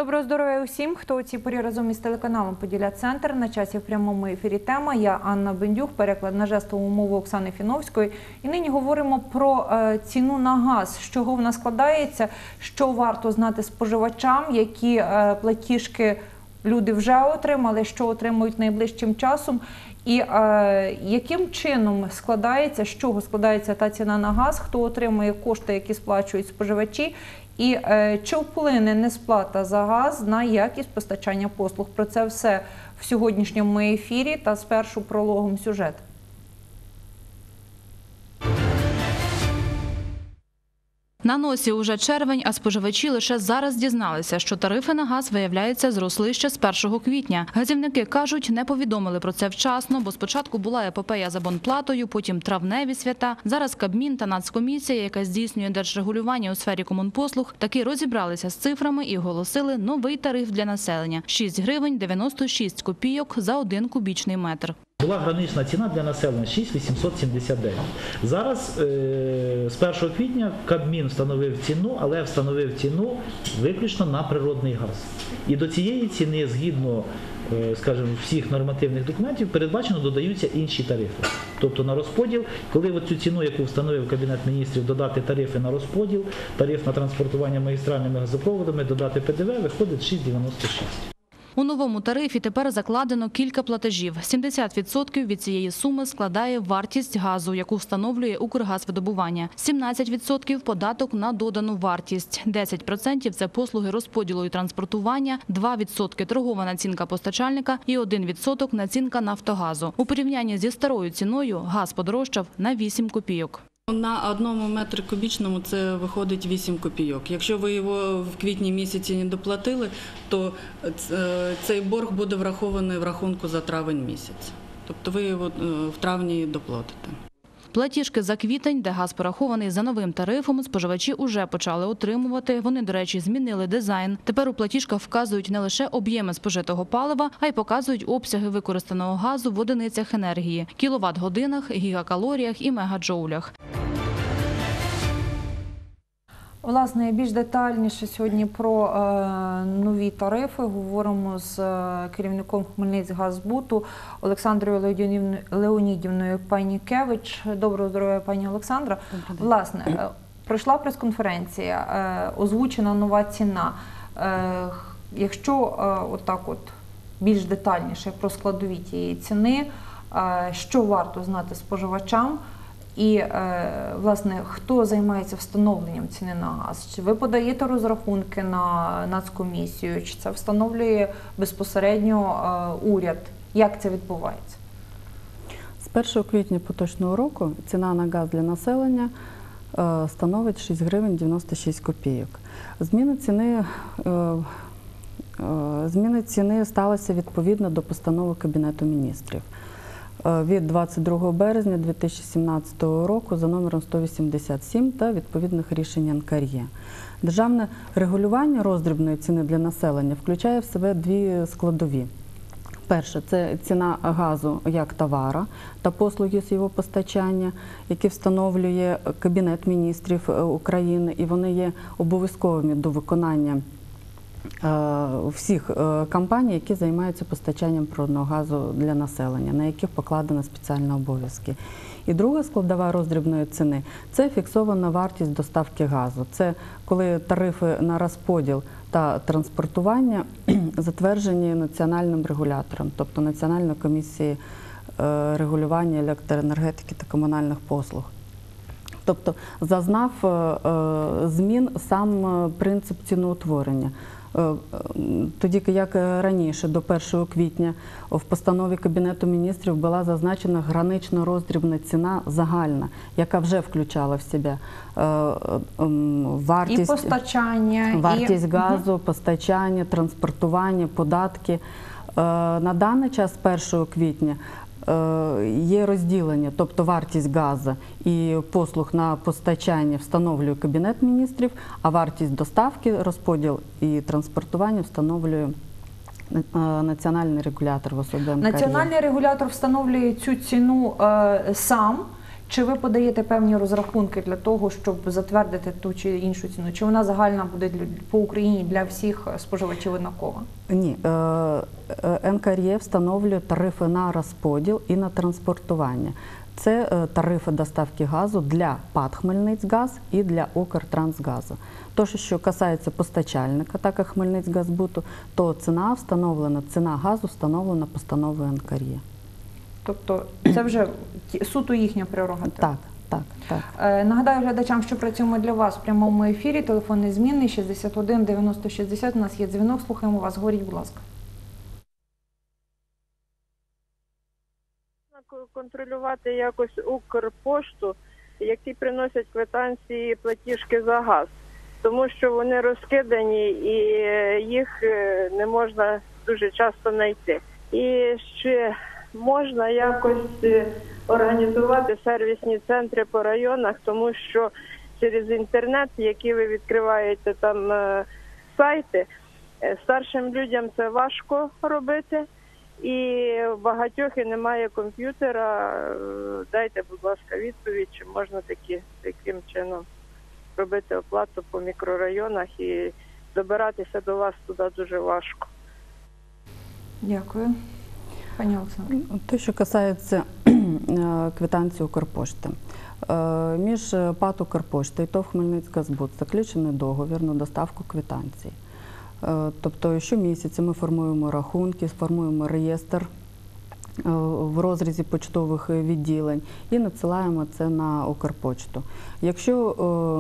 Доброго здоров'я усім, хто у цій порі разом із телеканалом «Поділля-Центр». На часі в прямому ефірі тема. Я Анна Бендюх, переклад на жестову мову Оксани Фіновської. І нині говоримо про ціну на газ, з чого вона складається, що варто знати споживачам, які платіжки люди вже отримали, що отримують найближчим часом. І яким чином складається, з чого складається та ціна на газ, хто отримує кошти, які сплачують споживачі, і чи вплине несплата за газ на якість постачання послуг. Про це все в сьогоднішньому ефірі та спершу прологом сюжет. На носі уже червень, а споживачі лише зараз дізналися, що тарифи на газ, виявляється, зросли ще з 1 квітня. Газівники кажуть, не повідомили про це вчасно, бо спочатку була епопея з абонплатою, потім травневі свята. Зараз Кабмін та Нацкомісія, яка здійснює держрегулювання у сфері комунпослуг, таки розібралися з цифрами і оголосили новий тариф для населення – 6 гривень 96 копійок за 1 кубічний метр. Була гранична ціна для населення 6,879. Зараз з 1 квітня Кабмін встановив ціну, але встановив ціну виключно на природний газ. І до цієї ціни, згідно, скажімо, всіх нормативних документів, передбачено додаються інші тарифи. Тобто на розподіл, коли оцю ціну, яку встановив Кабінет Міністрів, додати тарифи на розподіл, тариф на транспортування магістральними газопроводами, додати ПДВ, виходить 6,96. У новому тарифі тепер закладено кілька платежів. 70% від цієї суми складає вартість газу, яку встановлює Укргазвидобування. 17% – податок на додану вартість. 10% – це послуги розподілу і транспортування, 2% – торгова націнка постачальника і 1% – націнка Нафтогазу. У порівнянні зі старою ціною газ подорожчав на 8 копійок. На 1 метрі кубічному це виходить 8 копійок. Якщо ви його в квітні місяці не доплатили, то цей борг буде врахований в рахунку за травень місяць. Тобто ви його в травні доплатите. Платіжки за квітень, де газ порахований за новим тарифом, споживачі уже почали отримувати. Вони, до речі, змінили дизайн. Тепер у платіжках вказують не лише об'єми спожитого палива, а й показують обсяги використаного газу в одиницях енергії – кіловат-годинах, гігакалоріях і мегаджоулях. Власне, більш детальніше сьогодні про нові тарифи говоримо з керівником Хмельницькгазбуту Олександрою Леонідівною Панікевич. Доброго здоров'я, пані Олександра. Власне, пройшла прес-конференція, озвучена нова ціна. Якщо більш детальніше про складові тієї ціни, що варто знати споживачам? І, власне, хто займається встановленням ціни на газ? Чи ви подаєте розрахунки на Нацкомісію, чи це встановлює безпосередньо уряд? Як це відбувається? З 1 квітня поточного року ціна на газ для населення становить 6 гривень 96 копійок. Зміни ціни сталися відповідно до постанови Кабінету Міністрів від 22 березня 2017 року за номером 187 та відповідних рішень НКРЕ. Державне регулювання роздрібної ціни для населення включає в себе дві складові. Перше – це ціна газу як товара та послуги з його постачання, які встановлює Кабінет Міністрів України, і вони є обов'язковими до виконання всіх компаній, які займаються постачанням природного газу для населення, на яких покладено спеціальні обов'язки. І друга складова роздрібної ціни – це фіксована вартість доставки газу. Це коли тарифи на розподіл та транспортування затверджені національним регулятором, тобто Національною комісією регулювання електроенергетики та комунальних послуг. Тобто зазнав змін сам принцип ціноутворення. Тоді, як раніше, до 1 квітня, в постанові Кабінету Міністрів була зазначена гранична роздрібна ціна загальна, яка вже включала в себе вартість газу, постачання, транспортування, податки. На даний час, з 1 квітня, є розділення, тобто вартість газу і послуг на постачання встановлює Кабінет Міністрів, а вартість доставки, розподіл і транспортування встановлює національний регулятор в особі НКРЕ. Національний регулятор встановлює цю ціну сам, Чи ви подаєте певні розрахунки для того, щоб затвердити ту чи іншу ціну? Чи вона загальна буде по Україні для всіх споживачів однакова? Ні, НКРЄ встановлює тарифи на розподіл і на транспортування. Це тарифи доставки газу для ПАТ «Хмельницькгаз» і для «Укртрансгазу». То, що касається постачальника, так як «Хмельницькгазбуту», то ціна газу встановлена постановою НКРЄ. Тобто це вже суто їхня прерогатива? Так. Нагадаю глядачам, що працюємо для вас в прямому ефірі. Телефонний змінний 61 90 60. У нас є дзвінок, слухаємо вас. Говоріть, будь ласка. Контролювати якось Укрпошту, які приносять квитанції, платіжки за газ, тому що вони розкидані і їх не можна дуже часто знайти. І ще можна якось організувати сервісні центри по районах, тому що через інтернет, які ви відкриваєте там сайти, старшим людям це важко робити. І в багатьох і немає комп'ютера. Дайте, будь ласка, відповідь, чи можна таким чином робити оплату по мікрорайонах і добиратися до вас туди дуже важко. Дякую. Пані Олександра. Те, що касається квитанції Укрпошти. Між ПАТ «Укрпошта» і ТОВ «Хмельницькгазбут» заключений договір на доставку квитанцій. Тобто щомісяця ми формуємо рахунки, формуємо реєстр в розрізі почтових відділень і надсилаємо це на Укрпочту. Якщо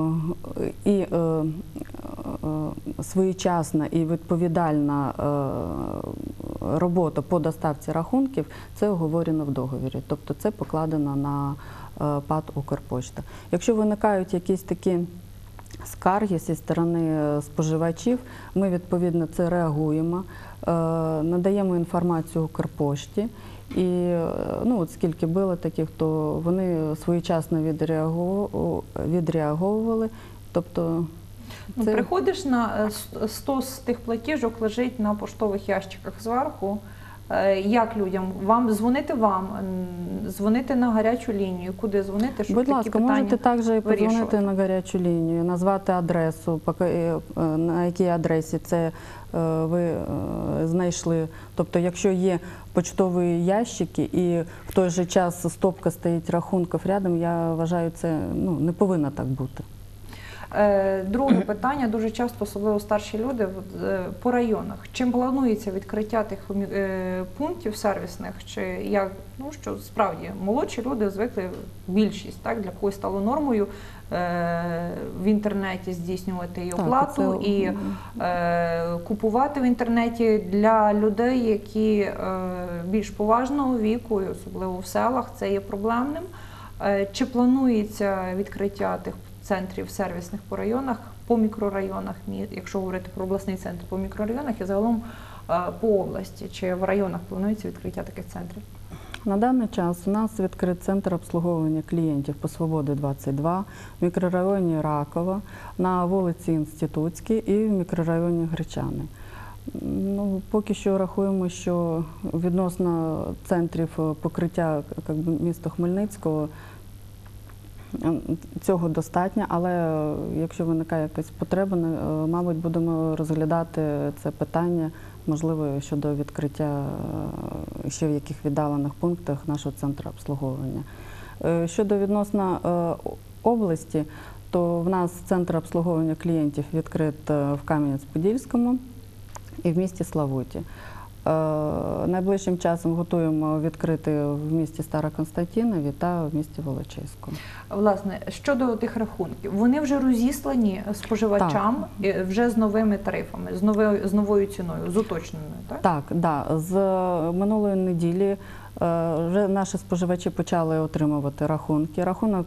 своєчасна і відповідальна робота по доставці рахунків, це оговорено в договорі, тобто це покладено на ПАТ «Укрпошта». Якщо виникають якісь такі скарги зі сторони споживачів, ми відповідно це реагуємо, надаємо інформацію Укрпошті. І от скільки було таких, то вони своєчасно відреагували. Тобто, приходиш на 100 з тих платіжок лежить на поштових ящиках зверху. Як людям? Дзвонити на гарячу лінію? Куди дзвонити, щоб будь такі ласка, питання можете також і подзвонити вирішувати? на гарячу лінію, назвати адресу, на якій адресі це ви знайшли. Тобто, якщо є почтові ящики і в той же час стопка стоїть рахунків рядом, я вважаю, це не повинно так бути. Друге питання, дуже часто, особливо старші люди, по районах. Чим планується відкриття тих пунктів сервісних? Чи як, що справді молодші люди звикли, більшість, так, для когось стало нормою в інтернеті здійснювати і оплату, і купувати в інтернеті. Для людей, які більш поважного віку, і особливо в селах, це є проблемним. Чи планується відкриття тих центрів сервісних по районах, по мікрорайонах, якщо говорити про обласний центр, по мікрорайонах і загалом по області? Чи в районах планується відкриття таких центрів? На даний час у нас відкрит центр обслуговування клієнтів по Свободи 22, в мікрорайоні Ракова, на вулиці Інститутській і в мікрорайоні Гречани. Поки що рахуємо, що відносно центрів покриття міста Хмельницького цього достатньо, але якщо виникає якась потреба, мабуть, будемо розглядати це питання, можливо, щодо відкриття ще в яких віддалених пунктах нашого центру обслуговування. Щодо відносно області, то в нас центр обслуговування клієнтів відкрит в Кам'янець-Подільському і в місті Славуті. Найближчим часом готуємо відкрити в місті Староконстантинові та в місті Волочиську. Власне, щодо тих рахунків, вони вже розіслані споживачам вже з новими тарифами, з новою ціною, з уточненою, так? Так. З минулої неділі вже наші споживачі почали отримувати рахунки. Рахунок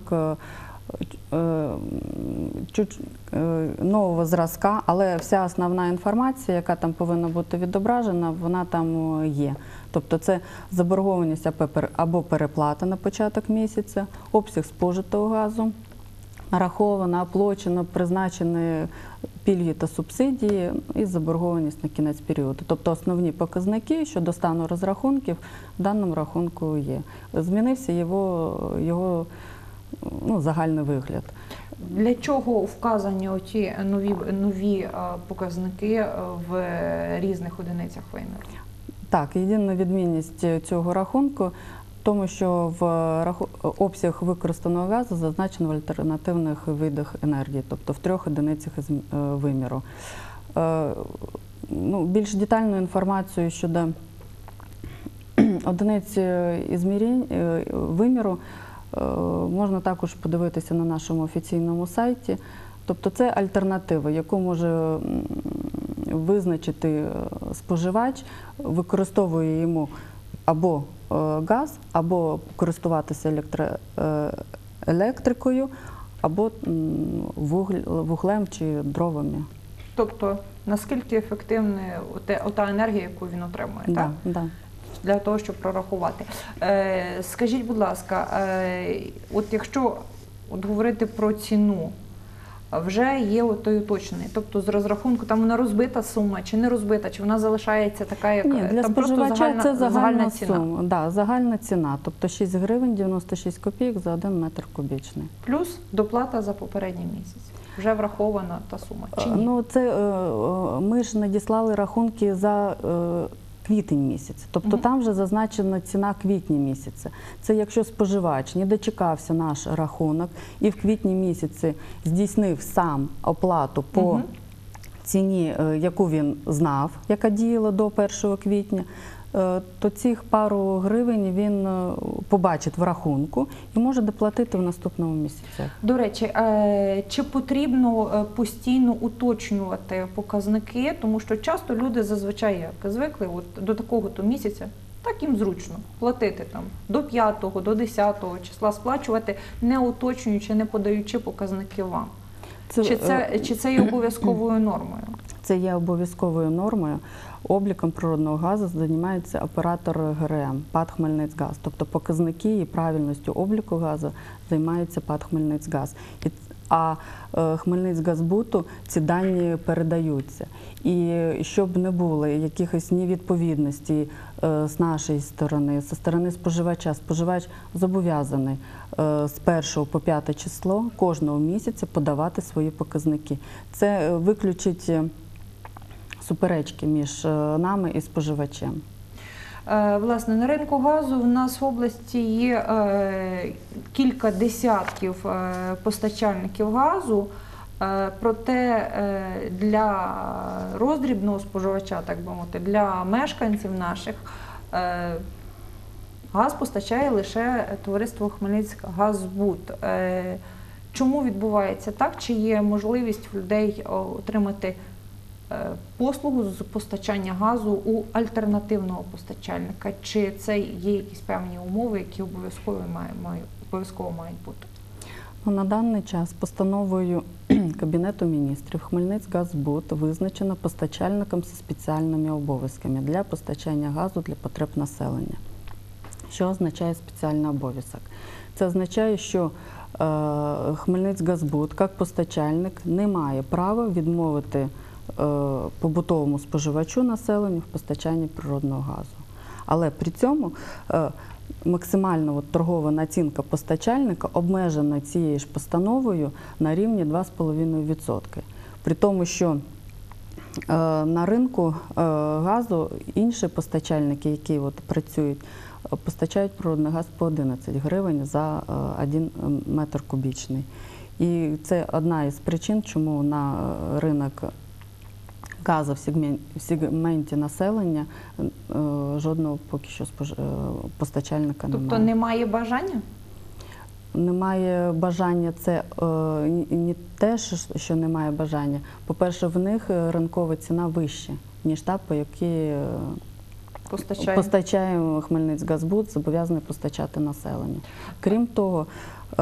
нового зразка, але вся основна інформація, яка там повинна бути відображена, вона там є. Тобто це заборгованість або переплата на початок місяця, обсяг спожитого газу, нараховано, оплачено, призначені пільги та субсидії і заборгованість на кінець періоду. Тобто основні показники щодо стану розрахунків в даному рахунку є. Змінився його загальний вигляд. Для чого вказані оті нові показники в різних одиницях виміру? Так, єдина відмінність цього рахунку в тому, що обсяг використаного газу зазначено в альтернативних видах енергії, тобто в 3 одиницях виміру. Більш детальну інформацію щодо одиниць виміру можна також подивитися на нашому офіційному сайті. Тобто це альтернатива, яку може визначити споживач, використовує йому або газ, або користуватися електрикою, або вуглем чи дровами. Тобто, наскільки ефективна ота енергія, яку він отримує, так? Да. Для того, щоб прорахувати. Скажіть, будь ласка, от якщо говорити про ціну, вже є той уточнений, тобто з розрахунку, там вона розбита сума, чи не розбита, чи вона залишається така, як Ні, для там споживача це загальна ціна? сума. Да, загальна ціна, тобто 6 гривень 96 копійок за 1 метр кубічний. Плюс доплата за попередній місяць. Вже врахована та сума, чи ні? Ми ж надіслали рахунки за квітень місяць. Тобто там вже зазначена ціна квітня місяця. Це якщо споживач не дочекався наш рахунок і в квітні місяці здійснив сам оплату по ціні, яку він знав, яка діяла до 1 квітня, то цих пару гривень він побачить в рахунку і може доплатити в наступному місяці. До речі, чи потрібно постійно уточнювати показники, тому що часто люди зазвичай як звикли до такого-то місяця, так їм зручно платити там до 5-го, до 10-го числа сплачувати, не уточнюючи, не подаючи показники вам. Чи це є обов'язковою нормою? Це є обов'язковою нормою. Обліком природного газу займається оператор ГРМ ПАТ «Хмельницькгаз». Тобто показники і правильністю обліку газу займається ПАТ «Хмельницькгаз». А Хмельницькгазбуту ці дані передаються. І щоб не було якихось невідповідностей з нашої сторони, зі сторони споживача, споживач зобов'язаний з 1 по 5 число кожного місяця подавати свої показники. Це виключить суперечки між нами і споживачем. Власне, на ринку газу в нас в області є кілька десятків постачальників газу, проте для роздрібного споживача, так би мовити, для мешканців наших газ постачає лише товариство «Хмельницькгазбут». Чому відбувається так? Чи є можливість в людей отримати послугу з постачання газу у альтернативного постачальника? Чи це є якісь певні умови, які обов'язково мають бути? На даний час постановою Кабінету міністрів Хмельницькгазбут визначено постачальником зі спеціальними обов'язками для постачання газу для потреб населення. Що означає спеціальний обов'язок? Це означає, що Хмельницькгазбут, як постачальник, не має права відмовити побутовому споживачу населенню в постачанні природного газу. Але при цьому максимальна торгова націнка постачальника обмежена цією ж постановою на рівні 2,5%. При тому, що на ринку газу інші постачальники, які працюють, постачають природний газ по 11 гривень за 1 метр кубічний. І це одна із причин, чому на ринок газу в сегменті населення жодного поки що постачальника немає. Тобто немає бажання? Немає бажання, це не те, що немає бажання. По-перше, в них ринкова ціна вища, ніж та, по якій постачає Хмельницькгазбут, зобов'язаний постачати населенню. Крім того,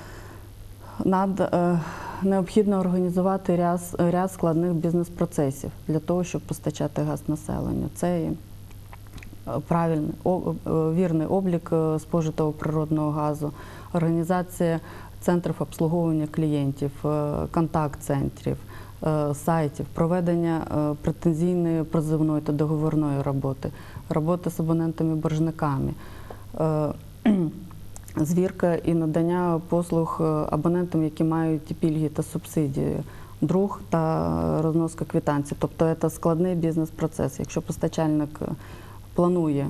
необхідно організувати ряд складних бізнес-процесів для того, щоб постачати газ населенню. Це правильний, вірний облік спожитого природного газу, організація центрів обслуговування клієнтів, контакт-центрів, сайтів, проведення претензійної, призовної та договірної роботи, роботи з абонентами-боржниками, звірка і надання послуг абонентам, які мають пільги та субсидії, друк та розноска квитанцій. Тобто це складний бізнес-процес. Якщо постачальник планує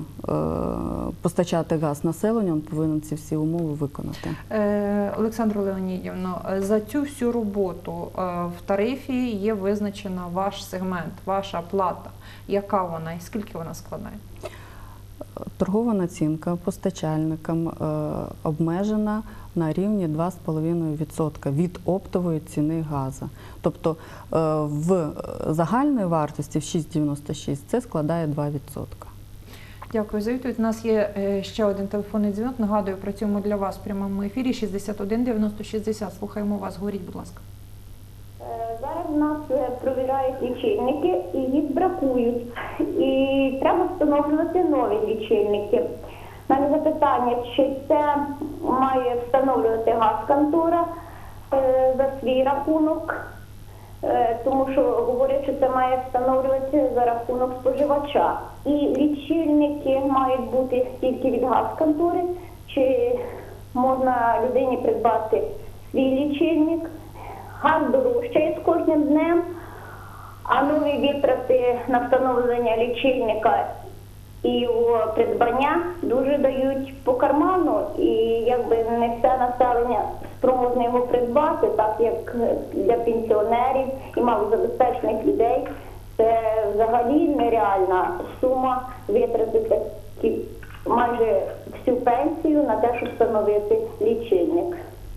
постачати газ населенню, він повинен ці всі умови виконати. Олександро Леонідівно, за цю всю роботу в тарифі є визначена ваш сегмент, ваша плата. Яка вона і скільки вона складає? Торгова націнка постачальникам обмежена на рівні 2,5% від оптової ціни газу. Тобто в загальній вартості в 6,96 це складає 2%. Дякую за відповідь. У нас є ще один телефонний дзвінок. Нагадую, працюємо для вас в прямому ефірі 61 90 60. Слухаємо вас. Говоріть, будь ласка. Зараз в нас провіряють лічильники і їх бракують. І треба встановлювати нові лічильники. У мене запитання, чи це має встановлювати газконтора за свій рахунок, тому що говорять, що це має встановлюватися за рахунок споживача. І лічильники мають бути тільки від газконтори, чи можна людині придбати свій лічильник. Газ дорожчає з кожним днем, а нові витрати на встановлення лічильника і його придбання дуже дають по карману. І якби не все населення спроможне його придбати, так як для пенсіонерів і малозабезпечених людей, це взагалі нереальна сума витратити майже всю пенсію на те, щоб встановити лічильник.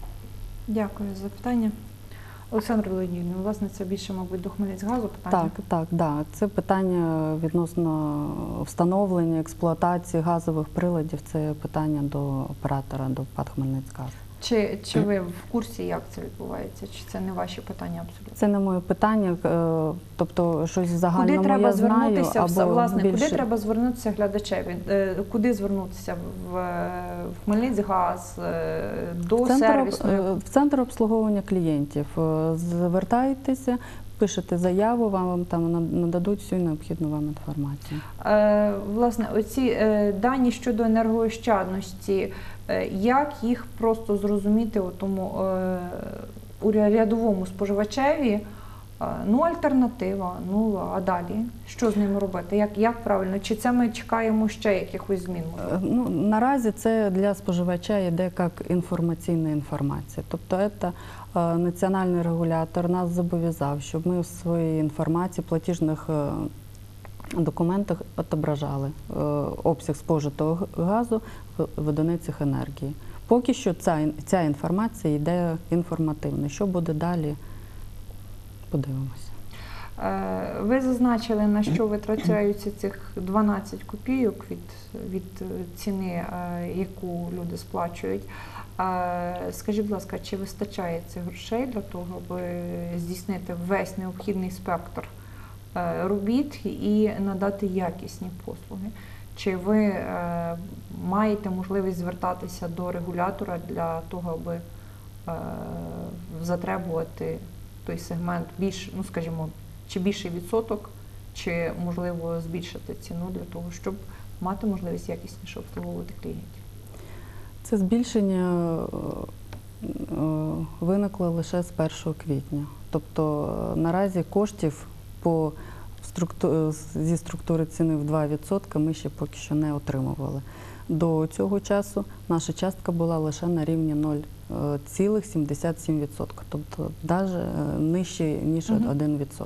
Дякую за запитання. Олександр Леонідович, власне, це більше, мабуть, до Хмельницькгазу питання. Так. Це питання відносно встановлення, експлуатації газових приладів, це питання до оператора, до ПАТ «Хмельницькгаз». Чи ви в курсі, як це відбувається? Чи це не ваші питання абсолютно? Це не моє питання, тобто щось в загальному куди треба я знаю, звернутися, або власне, більше... куди треба звернутися глядачеві? Куди звернутися? В Хмельницькгаз, до сервісної? В центр обслуговування клієнтів. Звертайтеся, пишете заяву, вам там нададуть всю необхідну вам інформацію. Власне, оці дані щодо енергоощадності, як їх просто зрозуміти у рядовому споживачеві? Альтернатива, а далі? Що з ними робити? Як правильно? Чи це ми чекаємо ще якихось змін? Наразі це для споживача йде як інформаційна інформація. Тобто це національний регулятор нас зобов'язав, щоб ми в своїй інформації, платіжних документах відображали обсяг спожитого газу в одиницях енергії. Поки що ця інформація йде інформативно. Що буде далі? Подивимося. Ви зазначили, на що витрачаються цих 12 копійок від ціни, яку люди сплачують. Скажіть, будь ласка, чи вистачає цих грошей для того, аби здійснити весь необхідний спектр робіт і надати якісні послуги? Чи ви маєте можливість звертатися до регулятора для того, аби затребувати той сегмент чи більший відсоток, чи, можливо, збільшити ціну для того, щоб мати можливість якісніше обслуговувати клієнтів? Це збільшення виникло лише з 1 квітня. Тобто наразі коштів зі структури ціни в 2% ми ще поки що не отримували. До цього часу наша частка була лише на рівні 0,77%, тобто навіть нижче, ніж 1%.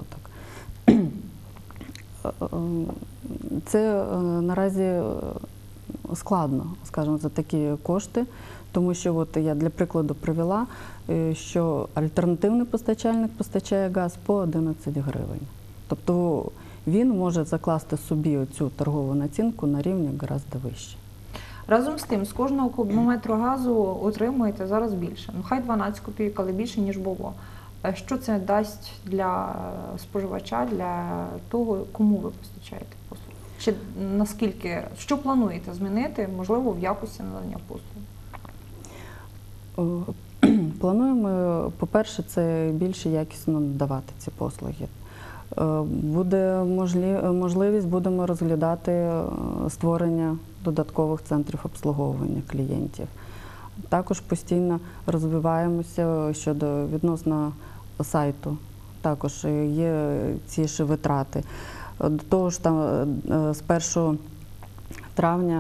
Це наразі складно, скажімо, за такі кошти, тому що я для прикладу привела, що альтернативний постачальник постачає газ по 11 гривень. Тобто він може закласти собі цю торгову націнку на рівні гораздо вище. Разом з тим, з кожного кубометру газу отримуєте зараз більше. Хай 12 копійок, але більше, ніж було. Що це дасть для споживача, для того, кому ви постачаєте послуги? Чи наскільки, що плануєте змінити, можливо, в якості надання послуг? Плануємо, по-перше, це більше якісно надавати ці послуги. Буде можливість, будемо розглядати створення додаткових центрів обслуговування клієнтів. Також постійно розвиваємося щодо відносно сайту. Також є ці ж витрати. До того ж, там з 1 травня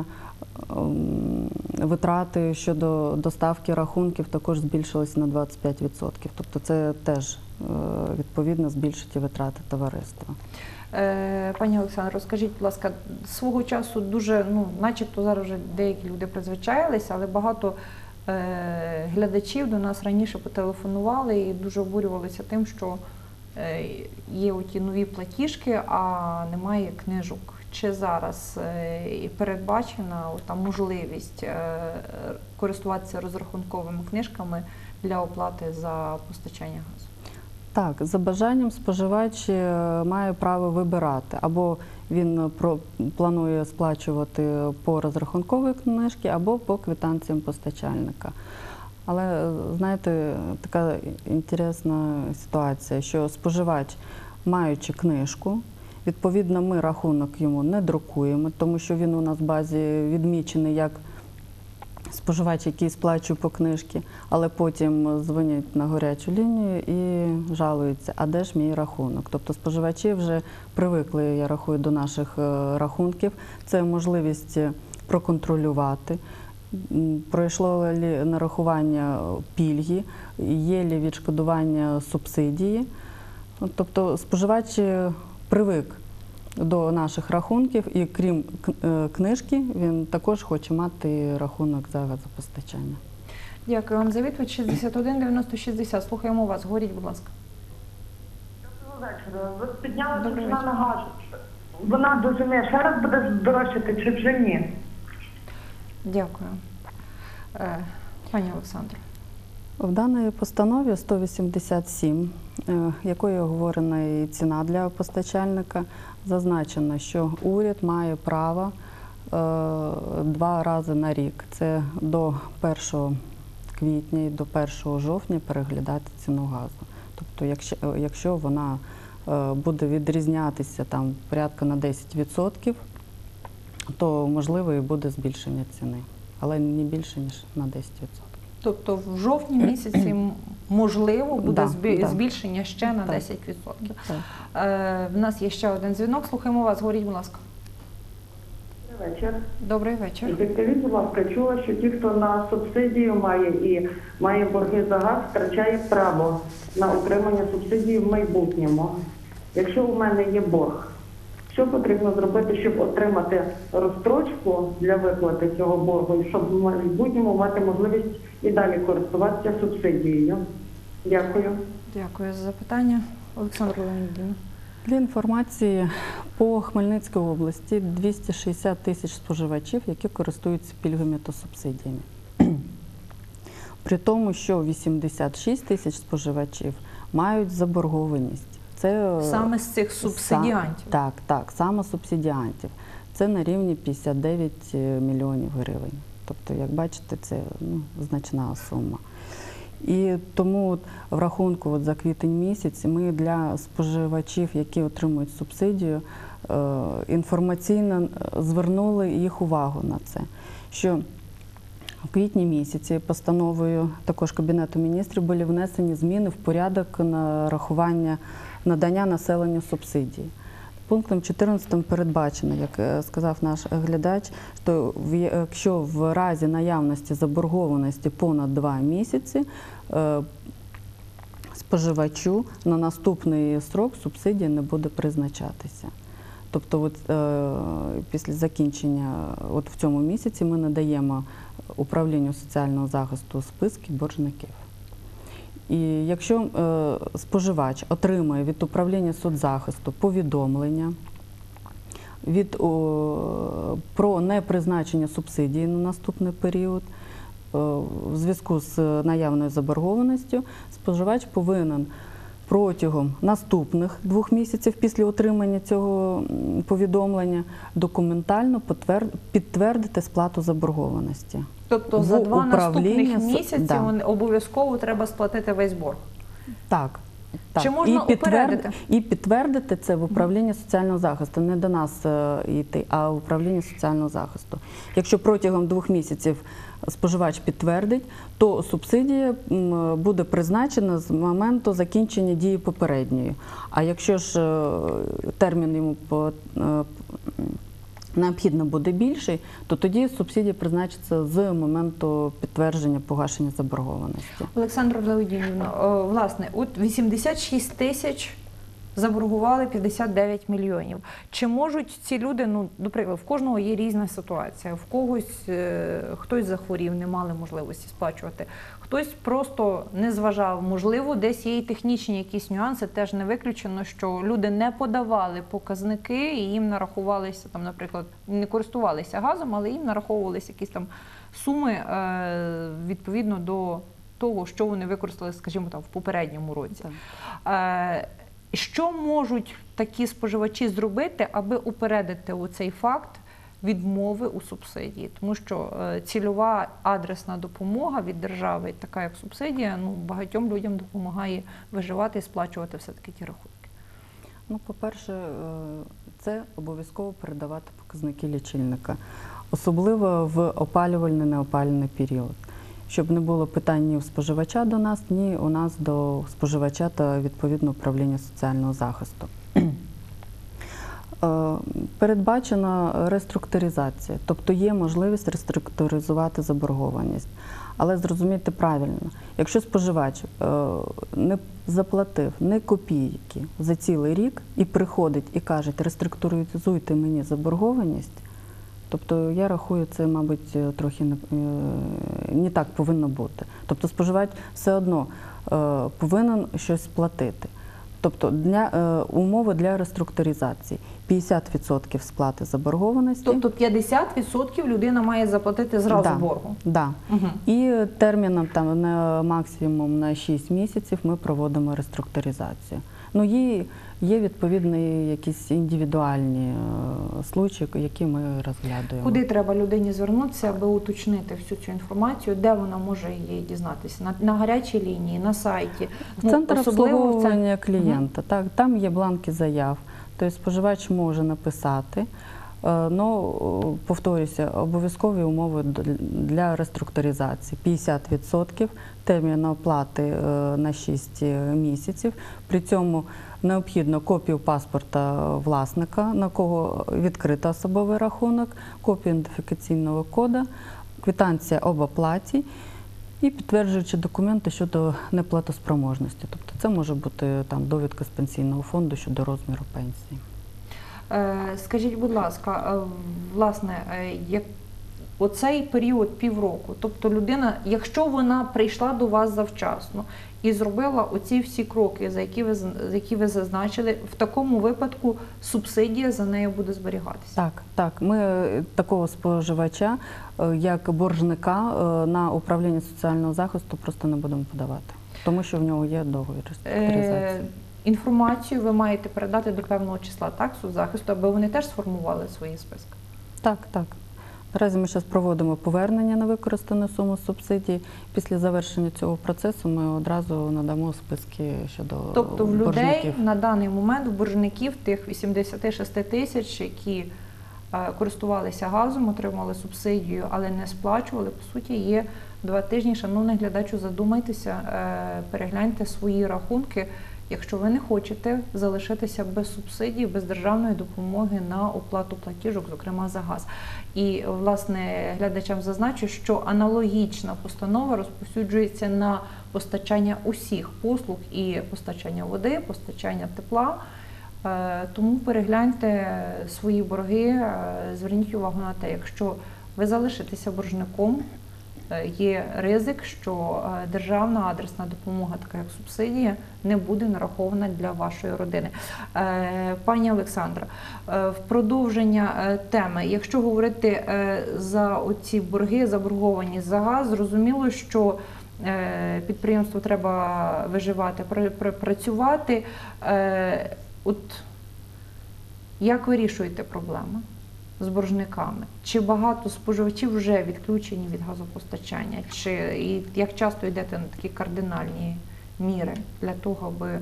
витрати щодо доставки рахунків також збільшились на 25%. Тобто це теж відповідно збільшить і витрати товариства. Пані Олександро, розкажіть, будь ласка, свого часу дуже, начебто зараз вже деякі люди призвичаїлися, але багато глядачів до нас раніше потелефонували і дуже обурювалися тим, що є оті нові платіжки, а немає книжок. Чи зараз передбачена та можливість користуватися розрахунковими книжками для оплати за постачання газу? Так, за бажанням споживач має право вибирати. Або він планує сплачувати по розрахунковій книжці, або по квитанціям постачальника. Але, знаєте, така інтересна ситуація, що споживач, маючи книжку, відповідно, ми рахунок йому не друкуємо, тому що він у нас в базі відмічений як споживач, який сплачує по книжці, але потім дзвонять на гарячу лінію і жалуються, а де ж мій рахунок? Тобто споживачі вже привикли, я рахую, до наших рахунків. Це можливість проконтролювати, пройшло ли нарахування пільги, є ли відшкодування субсидії. Тобто споживач привик до наших рахунків і крім книжки, він також хоче мати рахунок за газопостачання. Дякую вам за відповідь. 61 90 60. Слухаємо вас. Говоріть, будь ласка. Доброго вечора. Ви підняли ціна на газ. Вона до зими ще раз буде дорожчати чи вже ні? Дякую. Пані Олександро. В даній постанові 187, якою оговорена і ціна для постачальника, зазначено, що уряд має право 2 рази на рік, це до 1 квітня і до 1 жовтня переглядати ціну газу. Тобто, якщо вона буде відрізнятися там порядка на 10%, то можливо і буде збільшення ціни, але не більше, ніж на 10%. Тобто в жовтні місяці можливо буде збільшення ще на 10%. В нас є ще один дзвінок. Слухаємо вас. Говоріть, будь ласка. Добрий вечір. Добрий вечір. Скажіть, будь ласка, чула, що ті, хто на субсидію має і має борги за газ, втрачає право на отримання субсидії в майбутньому. Якщо у мене є борг, що потрібно зробити, щоб отримати розстрочку для виплати цього боргу, і щоб в майбутньому мати можливість і далі користуватися субсидією? Дякую. Дякую за запитання. Олександра Леонідівна. Для інформації, по Хмельницькій області 260 тисяч споживачів, які користуються пільгами та субсидіями. При тому, що 86 тисяч споживачів мають заборгованість. Це саме з цих субсидіантів? Так, саме субсидіантів. Це на рівні 59 мільйонів гривень. Тобто, як бачите, це значна сума. І тому в рахунку за квітень місяць ми для споживачів, які отримують субсидію, інформаційно звернули їх увагу на це, що в квітні місяці постановою також Кабінету міністрів були внесені зміни в порядок нарахування надання населенню субсидії. Пунктом 14 передбачено, як сказав наш глядач, що якщо в разі наявності заборгованості понад 2 місяці, споживачу на наступний строк субсидія не буде призначатися. Тобто після закінчення в цьому місяці ми надаємо управлінню соціального захисту списки боржників. І якщо споживач отримає від управління соцзахисту повідомлення про непризначення субсидії на наступний період, в зв'язку з наявною заборгованістю, споживач повинен протягом наступних 2 місяців після отримання цього повідомлення документально підтвердити сплату заборгованості. Тобто за 2 наступних місяці обов'язково треба сплатити весь борг? Так. Так, Чи можна упередити? І підтвердити це в управлінні соціального захисту, не до нас йти, а в управлінні соціального захисту. Якщо протягом 2 місяців споживач підтвердить, то субсидія буде призначена з моменту закінчення дії попередньої. А якщо ж термін йому необхідно буде більший, то тоді субсидія призначиться з моменту підтвердження погашення заборгованості. Олександра Леонідівна, власне, от 86 тисяч заборгували 59 мільйонів. Чи можуть ці люди, ну, наприклад, в кожного є різна ситуація, в когось хтось захворів, не мали можливості сплачувати, хтось просто не зважав, можливо, десь є і технічні якісь нюанси, теж не виключено, що люди не подавали показники і їм нарахувалися, там, наприклад, не користувалися газом, але їм нараховувалися якісь там суми відповідно до того, що вони використали, скажімо, там, в попередньому році. Що можуть такі споживачі зробити, аби упередити цей факт відмови у субсидії? Тому що цільова адресна допомога від держави, така як субсидія, ну, багатьом людям допомагає виживати і сплачувати все-таки ті рахунки. Ну, по-перше, це обов'язково передавати показники лічильника, особливо в опалювально-неопалювальний період. Щоб не було питань ні у споживача до нас, ні у нас до споживача та відповідно управління соціального захисту. Передбачена реструктуризація, тобто є можливість реструктуризувати заборгованість. Але зрозумійте правильно, якщо споживач не заплатив ні копійки за цілий рік і приходить і каже, реструктуризуйте мені заборгованість, тобто я рахую, це, мабуть, трохи не так повинно бути. Тобто споживач все одно повинен щось сплатити. Тобто умови для реструктуризації. 50% сплати заборгованості. Тобто 50% людина має заплатити зразу боргу? Так. Угу. І терміном там, на максимум на 6 місяців ми проводимо реструктуризацію. Ну, є відповідні якісь індивідуальні случаї, які ми розглядаємо. Куди треба людині звернутися, аби уточнити всю цю інформацію? Де вона може її дізнатися? На гарячій лінії, на сайті? В центр обслуговування клієнта. Так, там є бланки заяв. Тобто споживач може написати. Ну, повторюся, обов'язкові умови для реструктуризації. 50% термін оплати на 6 місяців. При цьому необхідно копію паспорта власника, на кого відкрито особовий рахунок, копію ідентифікаційного коду, квитанція об оплаті і підтверджуючі документи щодо неплатоспроможності. Тобто це може бути там довідка з пенсійного фонду щодо розміру пенсії. Скажіть, будь ласка, власне, оцей період півроку, тобто людина, якщо вона прийшла до вас завчасно і зробила оці всі кроки, за які ви зазначили, в такому випадку субсидія за нею буде зберігатися? Так. Ми такого споживача, як боржника, на управління соціального захисту просто не будемо подавати, тому що в нього є договір реструктуризації. Інформацію ви маєте передати до певного числа, так, соцзахисту, аби вони теж сформували свої списки? Так. Наразі ми зараз проводимо повернення на використану суму субсидії. Після завершення цього процесу ми одразу надамо списки щодо боржників. Тобто в людей на даний момент, в боржників, тих 86 тисяч, які користувалися газом, отримали субсидію, але не сплачували, по суті, є 2 тижні. Шановний глядачу, задумайтеся, перегляньте свої рахунки, якщо ви не хочете залишитися без субсидій, без державної допомоги на оплату платіжок, зокрема за газ. І, власне, глядачам зазначу, що аналогічна постанова розповсюджується на постачання усіх послуг і постачання води, постачання тепла. Тому перегляньте свої борги, зверніть увагу на те, якщо ви залишитеся боржником, є ризик, що державна адресна допомога, така як субсидія, не буде нарахована для вашої родини. Пані Олександра, в продовження теми, якщо говорити за оці борги, заборгованість за газ, зрозуміло, що підприємству треба виживати, працювати. От як вирішуєте проблеми з боржниками? Чи багато споживачів вже відключені від газопостачання? І як часто йдете на такі кардинальні міри для того, аби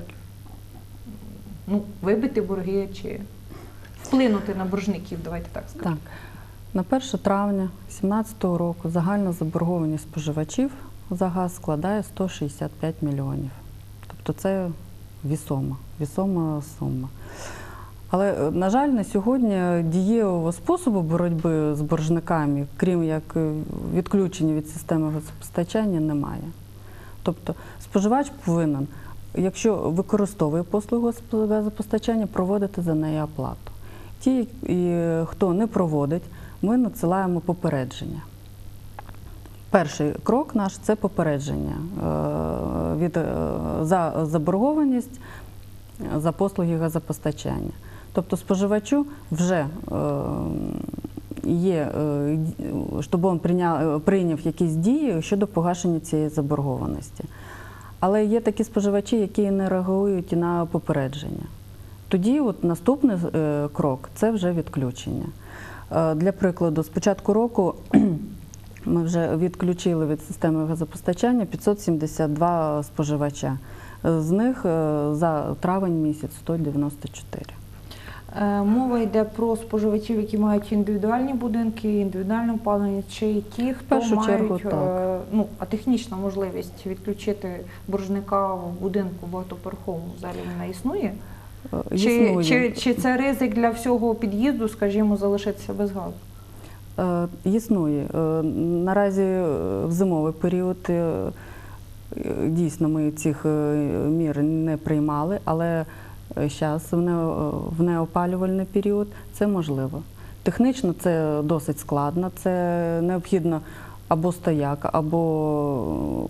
вибити борги чи вплинути на боржників, давайте так скажемо? Так. На 1 травня 2017 року загальна заборгованість споживачів за газ складає 165 мільйонів. Тобто це вісома сума. Але, на жаль, на сьогодні дієвого способу боротьби з боржниками, крім як відключення від системи газопостачання, немає. Тобто споживач повинен, якщо використовує послугу газопостачання, проводити за неї оплату. Ті, хто не проводить, ми надсилаємо попередження. Перший крок наш – це попередження за заборгованість за послуги газопостачання. Тобто споживачу вже є, щоб він прийняв якісь дії щодо погашення цієї заборгованості. Але є такі споживачі, які не реагують на попередження. Тоді наступний крок – це вже відключення. Для прикладу, з початку року ми вже відключили від системи газопостачання 572 споживача. З них за травень місяць 194. Мова йде про споживачів, які мають індивідуальні будинки, індивідуальне опалення, чи й ті, хто мають технічна можливість відключити боржника в будинку багатоповерховому, взагалі вона існує? Чи це ризик для всього під'їзду, скажімо, залишитися без газу? Існує. Наразі в зимовий період дійсно ми цих мір не приймали, але зараз в неопалювальний період це можливо. Технічно це досить складно, це необхідно або стояк, або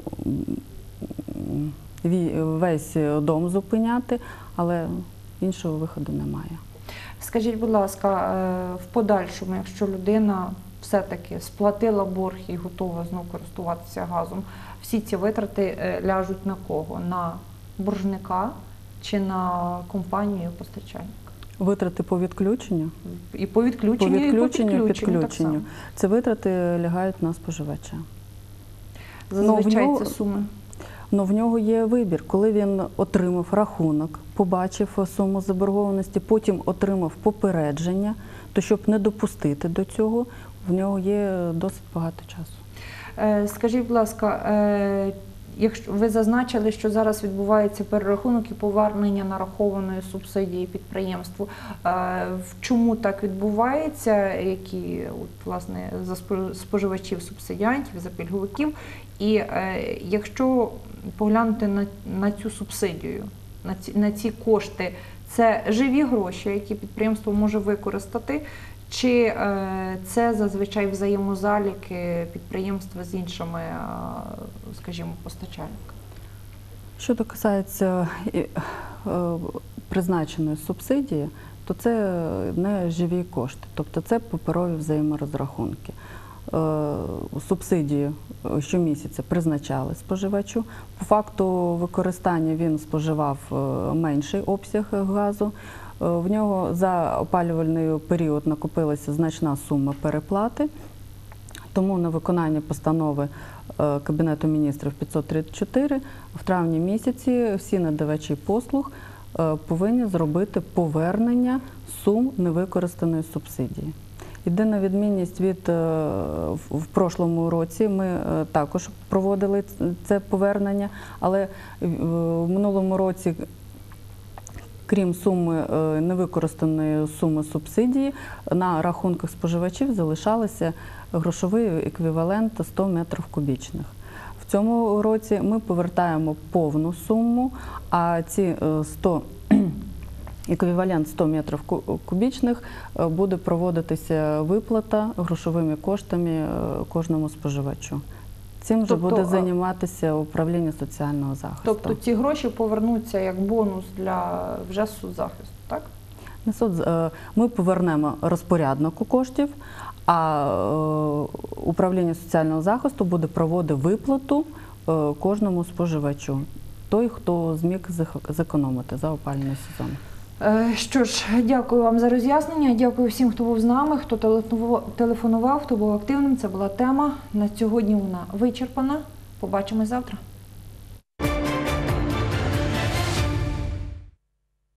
весь дом зупиняти, але іншого виходу немає. Скажіть, будь ласка, в подальшому, якщо людина все-таки сплатила борг і готова знову користуватися газом, всі ці витрати ляжуть на кого? На боржника чи на компанію постачальника? Витрати по відключенню? І по відключенню, і по підключенню. Так само. Це витрати лягають на споживача. Зазвичай це суми? Але в нього є вибір. Коли він отримав рахунок, побачив суму заборгованості, потім отримав попередження, то щоб не допустити до цього, в нього є досить багато часу. Скажіть, будь ласка, якщо ви зазначили, що зараз відбувається перерахунок і повернення нарахованої субсидії підприємству, чому так відбувається, які власне за споживачів субсидіантів, за пільговиків, і якщо поглянути на цю субсидію, на ці кошти, це живі гроші, які підприємство може використати, чи це зазвичай взаємозаліки підприємства з іншими, скажімо, постачальниками? Що касається призначеної субсидії, то це не живі кошти, тобто це паперові взаєморозрахунки. Субсидію щомісяця призначали споживачу. По факту використання він споживав менший обсяг газу. В нього за опалювальний період накопилася значна сума переплати, тому на виконання постанови Кабінету міністрів 534 в травні місяці всі надавачі послуг повинні зробити повернення сум невикористаної субсидії. Єдина відмінність в прошлому році, ми також проводили це повернення, але в минулому році, крім суми невикористаної суми субсидії, на рахунках споживачів залишалося грошовий еквівалент 100 метрів кубічних. В цьому році ми повертаємо повну суму, а ці еквівалент 100 метрів кубічних буде проводитися виплата грошовими коштами кожному споживачу. Цим вже буде займатися управління соціального захисту. Тобто ці гроші повернуться як бонус для вже соцзахисту, так? Ми повернемо розпоряднику коштів, а управління соціального захисту буде проводити виплату кожному споживачу, той, хто зміг зекономити за опалювальний сезон. Що ж, дякую вам за роз'яснення, дякую всім, хто був з нами, хто телефонував, хто був активним. Це була тема. На сьогодні вона вичерпана. Побачимось завтра.